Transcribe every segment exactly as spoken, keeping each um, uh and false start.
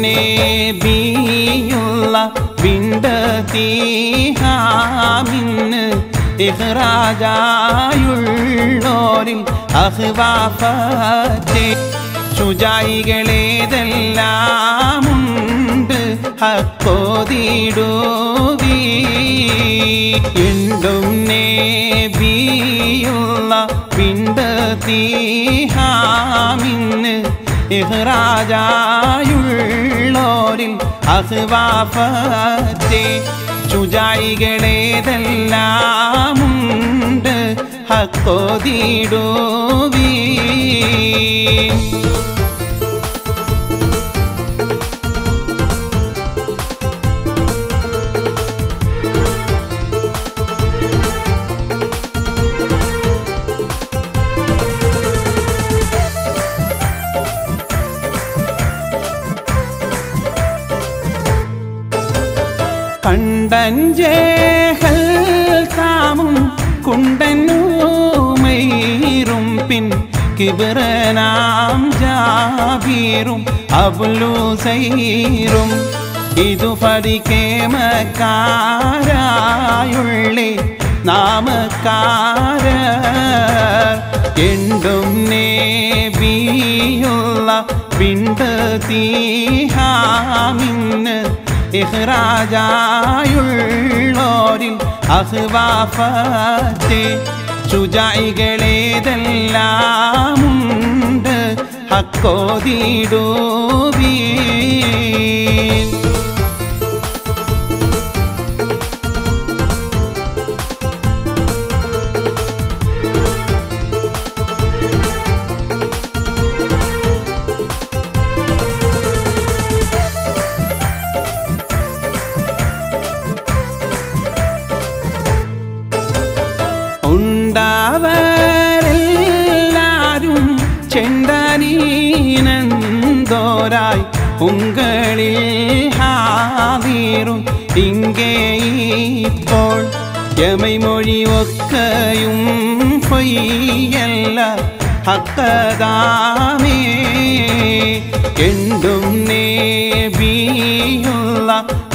നേബിയുള്ള വിണ്ടതീഹാമിന്ന് ഇഖ്റാജായുള്ളോരിൽ അഖ്വാഫത്തെ ശുജായികളേതെല്ലാമുണ്ട് ഹക്കോതിടുവീ എണ്ടും നേബിയുള്ള വിണ്ടതീഹാമിന്ന് ഇഖ്റാജായുള്ളോരിൽ അഖ്വാഫത്തെ ശുജായികളേതെല്ലാമുണ്ട് ഹക്കോതിടുവീ കണ്ടഞ്ചേഹൽ താമും കുണ്ടന്നൂമൈറും പിൻ കിബ്റനാം ജാബീറും അബ്ലുസൈറും ഇതു ഫടിക്കേമക്കാരായുള്ളേ നാമക്കാര എണ്ടും നേബിയുള്ള വിണ്ടതീഹാമിന്ന് ഇഖ്റാജായുള്ളോരിൽ അഖ്വാഫത്തെ ശുജായികളേതെല്ലാമുണ്ട് ഹക്കോതിടുവീ ഉണ്ടാവരെല്ലാരും ചെണ്ടനീനന്തോരായി ഉങ്കളിൽ ഹാദീറും ഇങ്ങേ ഇപ്പോൾ യമൈമൊഴി ഒക്കെയും പൊയ്യല്ല ഹക്കദാമേ എണ്ടും നേബിയുള്ള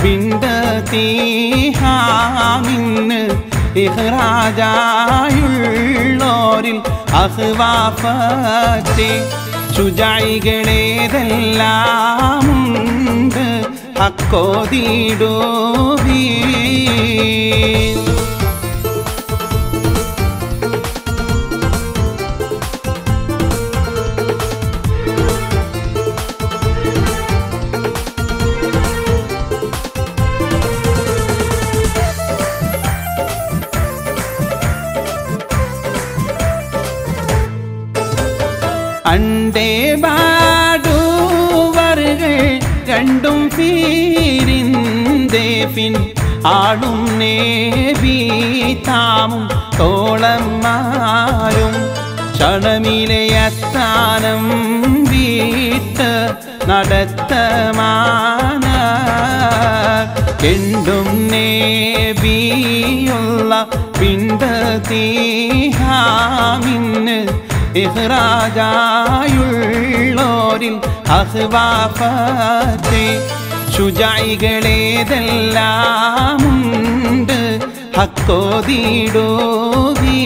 വിണ്ടതീഹാമിന്ന് ഇഖ്റാജായുള്ളോരിൽ അഖ്വാഫത്തെ ശുജായികളേതെല്ലാമുണ്ട് ഹക്കോതിടുവീ അണ്ടേ പാടുവറുകൾ രണ്ടും പീരിന്തേഫിൻ ആടും നേബി താമും തോളന്മാരും ക്ഷണമിലെ അത്താനം വീട്ട് നടത്തമാന എണ്ടും നേബിയുള്ള വിണ്ടതീഹാമിന്ന് ഇഖ്റാജായുള്ളോരിൽ അഖ്വാഫത്തെ ശുജായികളേതെല്ലാമുണ്ട് ഹക്കോതിടുവീ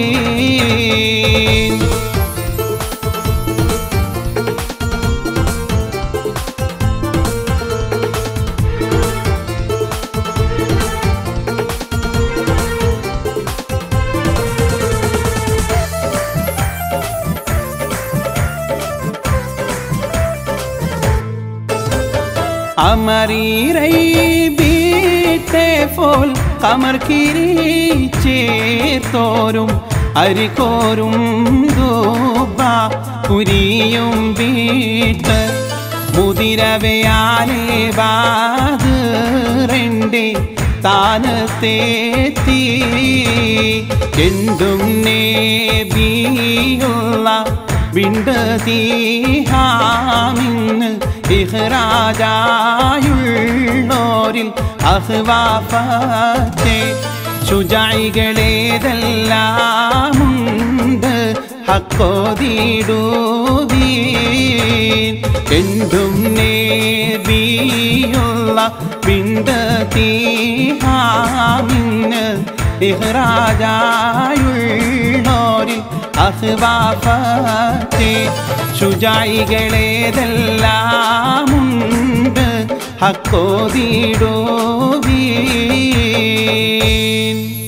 അമരീരൈ ബീട്ടെ പോൽ കമർ കിരീച്ചേത്തോരും അരിക്കോരും ദൂബ പുരിയും വീട്ട് മുതിരവയാലേ ബാദറെൻ്റെ താനത്തേത്തി എന്തും നേബിയുള്ള വിണ്ടതീഹാമിന്ന് ഇഖ്റാജായുള്ളോരിൽ അഖ്വാഫത്തെ ശുജായികളേതെല്ലാമുണ്ട് ഹക്കോതിടുവീൻ എന്തും നേബിയുള്ള നബിയുള്ള പിണ്ട് തീഹാമിന്ന് ഇഹ്റാജായുള്ളോരിൽ അഹ്വാഫത്തെ ശുജായികളേതെല്ലാമുണ്ട് ഹക്കോതിടുവീൻ